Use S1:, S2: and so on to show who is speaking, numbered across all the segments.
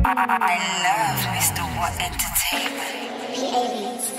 S1: I love Mr. What Entertainment.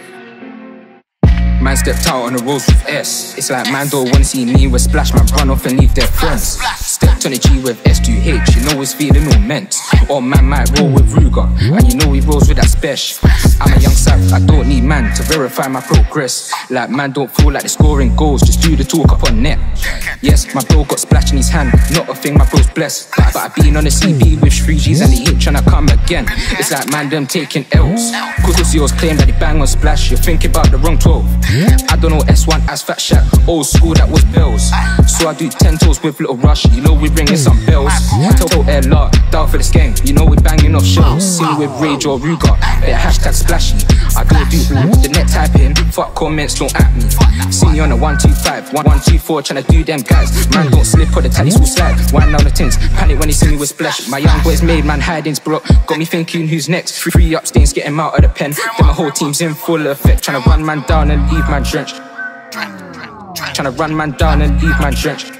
S2: Man stepped out on the roads with S. It's like man don't wanna see me with splash. Man run off and leave their friends. Stepped on the G with S2H, you know he's feeling all meant. Or man might roll with Ruger, and you know he rolls with that special. I'm a young sap, I don't need man to verify my progress. Like man don't feel like they're scoring goals, just do the talk up on net. Yes, my bro got splash in his hand, not a thing my bro's blessed. But I been on the CB with 3Gs and he ain't tryna come again. It's like man them taking L's. Cause yours claim that they bang on splash, you're thinking about the wrong 12. I don't know S1 as Fat Shack, old school that was bells. So I do 10 toes with Little Rush, you know we ringing some bells. Tell air lot, down for this gang, you know we banging off shells. See me with Rage or Ruger, better hashtag splashy. I don't do all the net typing, fuck comments, don't at me. See me on a 125, 124, tryna do them guys. Man don't slip or the tallies will slide, wind down the tins, panic when they see me with splash. My young boys made man hidings, bro, got me thinking who's next. Free up stains, get him out of the pen. Then my whole team's in full effect, tryna run man down and leave man drenched. Tryna run man down and leave man drenched.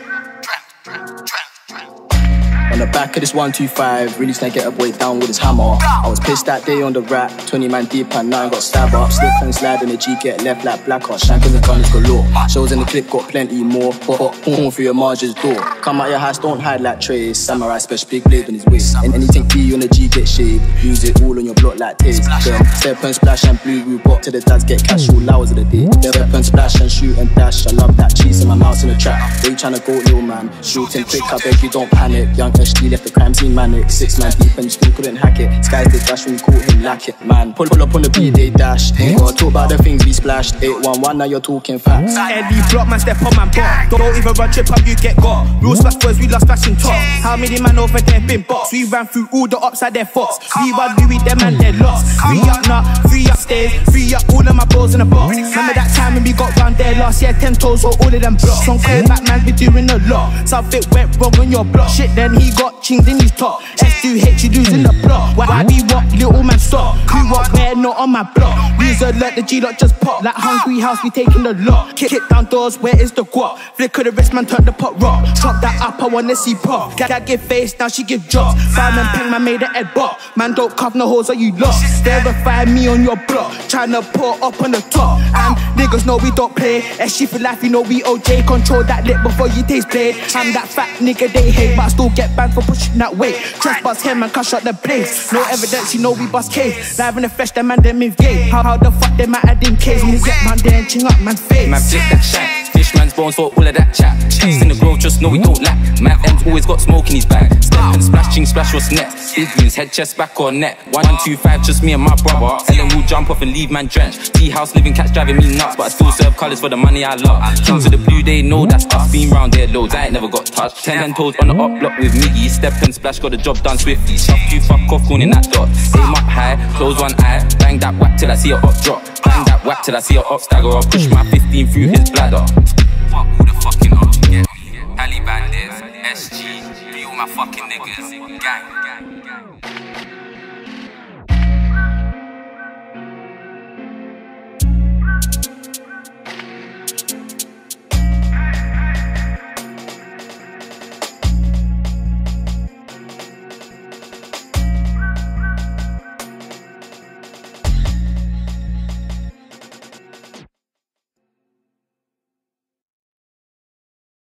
S3: On the back of this 125, really trying to get a boy down with his hammer. I was pissed that day on the rack, 20 man deep and 9 got stabbed up. Slip and slide and the G get left like blacker. Shanking the gunners galore. Shows in the clip got plenty more. Hot horn through your marge's door. Come out your house, don't hide like trays. Samurai special big blade on his waist. And anything B on the G get shaved. Use it all on your block like taste. Then step and splash and blue root bop to the dads get cash all hours of the day. Step and splash and shoot and dash. I love that cheese in my mouth in the trap. They tryna go little man. Shooting quick, I beg you don't panic. Young HD left the crime scene manic. 6 man deep and you still couldn't hack it. Skies did dash when you caught him lacking. Man, pull up on the beat, they dash. Ain't gotta talk about the things we splashed. 811, now you're talking facts.
S4: Eddie block, man, step on my block. Don't even run, trip up, you get got. Real splash boys, we lost flashing top. How many man over there been boxed? We ran through all the upside their fox. We run Louis, them and they're lost. 3 up now, 3 upstairs, 3 up all of my balls in the box. Remember that time when we got round there last year, 10 toes or all of them blocks. Some clear back man be doing a lot. Something went wrong on your block. Shit, then he got chinged in his top. S2H, you losing the block. Why be what, little man stop? Who what, where, not on my block. News alert, the G-Lock just pop. Like Hungry House, we taking the lot. Kick down doors, where is the guap? Flicker the wrist, man, turn the pot rock. Chop that up, I wanna see pop. Dad give face, now she give drops. Fireman Peng, man, made a head bop. Man, don't cuff no hoes, or you lost. Verify me on your block. Tryna pour up on the top. And niggas know we don't play. SG for life, you know we OJ. Control that lip before you taste blade. I'm that fat nigga they hate, but I still get banned for pushing that weight. Trespass him and cash out the place. No evidence, you know we bust case. Live in the flesh, them man, them in gay. How the fuck they might add in case? When you get man there and ching up man's face.
S2: Man flip that shit, fishman's bones for all of that chat. Cheese in the grove, just know we don't lack. Man M's always got smoke in his bag. Step and splash, ching splash, what's next? Big greens, head, chest, back or neck. 125, just me and my brother. Ellen will jump off and leave man drenched. T-house living cats driving me nuts, but I still serve colours for the money I love. Kings of the blue, they know that's us. Been round there loads, I ain't never got touched. 10 toes on the up block with Miggy. Step and splash, got the job done swiftly. Shove you, fuck off, calling that dot. Aim up high, close one eye. Bang that whack till I see a up drop. Bang that whack till I see a up stagger. I'll push my 15 through his bladder. Fuck all the fucking ups, yeah. Taliban this, SG, be all my fucking niggas, gang.